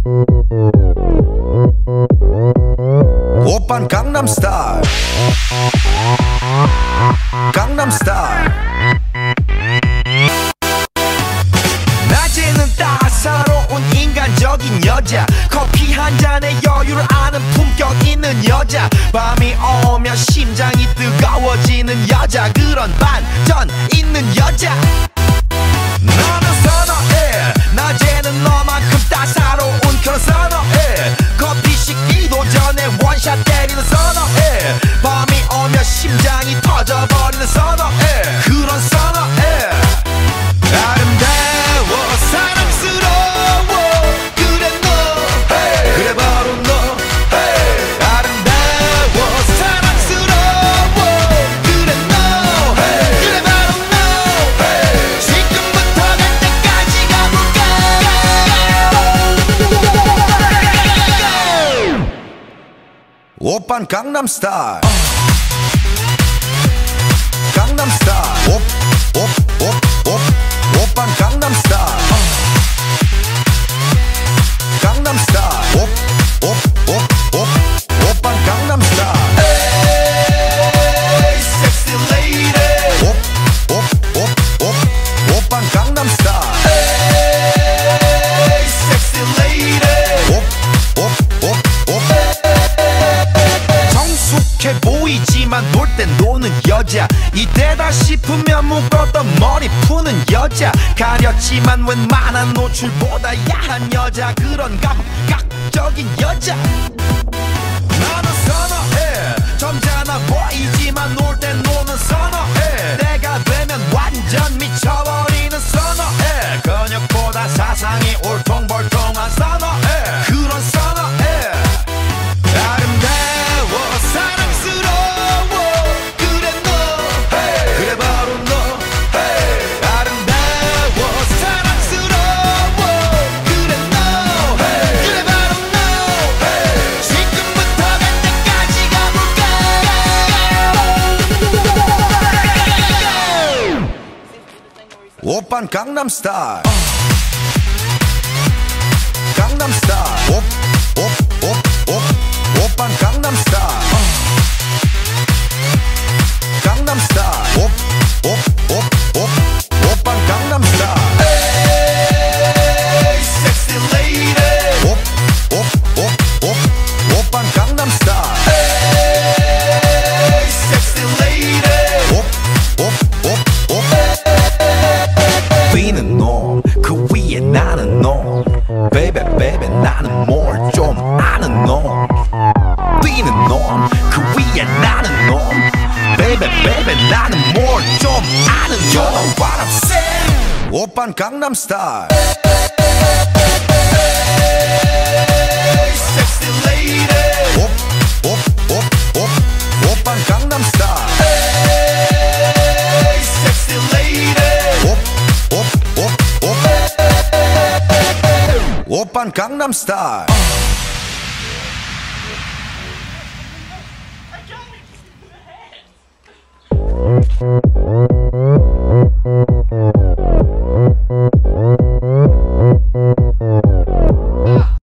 오빤 강남스타일 강남스타일 낮에는 따사로운 인간적인 여자 커피 한 잔에 여유를 아는 품격 있는 여자 밤이 오면 심장이 뜨거워지는 여자 그런 반전 있는 여자 너는 선호해 낮에는 너만큼 따사로운 그런 선호해 커피 식기도 전에 원샷 때리는 선호해 밤이 오면 심장이 터져버리는 선호해 그런 선호해 아름다워 사랑스러워 그래 너 hey. 그래 바로 너 hey. 아름다워 사랑스러워 그래 너 hey. 그래 바로 너 hey. 지금부터 갈 때까지 가볼까 오빤 강남스타일 강남스타일 오빤 강남스타일 강남스타일 오빤 강남스타일 에이 섹시 레이디 오빤 강남스타일 에이 섹시 레이디 성숙해 보이지만 놀 땐 노는 여자 이때다 싶으면 묶었던 머리 푸는 여자 가렸지만 웬만한 노출보다 야한 여자 그런 감각적인 여자 나는 선호해 점잖아 보이지만 놀 땐 노는 선호해 내가 되면 완전 미쳐버리는 선호해 근육보다 사상이 울퉁불퉁한 선호해 그런 선호해 아름다워 사랑스러워 그래 너 hey. 그래 바로 너 hey. 아름다워 사랑스러워 그래 너 hey. 그래 바로 너 hey. 지금부터 갈 때까지 가볼까 오빤 강남스타일 강남스타일 오빤 강남스타일 강남스타일 오빤 강남스타일 에이 섹시 레이디 오빤 강남스타일 에이 섹시 레이디 B는 놈 그 위에 나는 놈 Baby baby 나는 뭘 좀 아는 놈 B는 놈 그 위에 나는 놈 Baby baby 나는 뭘 좀 아는 놈 You know what I'm saying 오빤 강남스타일 Sexy lady 오빤 강남스타일 Sexy lady 오빤 강남스타일 I got it.